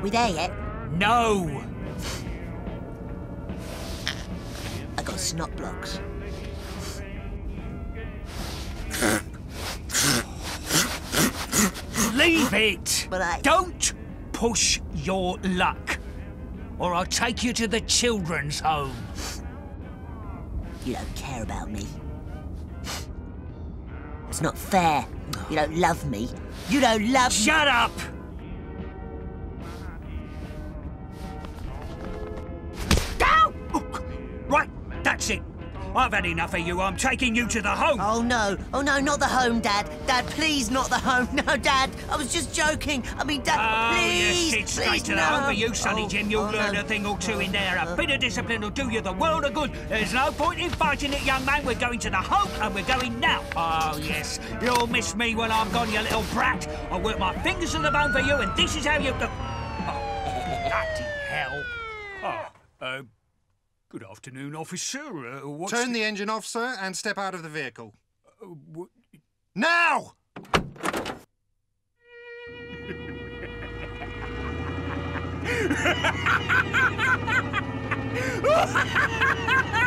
we there yet? No! I got snot blocks. Leave it! But Don't push your luck, or I'll take you to the children's home. You don't care about me. It's not fair. You don't love me. You don't love me. Shut up! Ow! Right, that's it. I've had enough of you. I'm taking you to the home. Oh, no. Oh, no, not the home, Dad. Dad, please, not the home. No, Dad. I was just joking. I mean, Dad, please. Yes, it's straight please, to the no. home for you, Sonny Jim. You'll learn no. a thing or two in there. A bit of discipline will do you the world of good. There's no point in fighting it, young man. We're going to the home, and we're going now. Oh, yes. You'll miss me when I'm gone, you little brat. I'll work my fingers to the bone for you, and this is how you do... Oh, bloody hell. Oh, good afternoon, officer. What's Turn the engine off, sir, and step out of the vehicle. Now!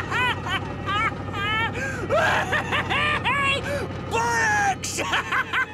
Bollocks!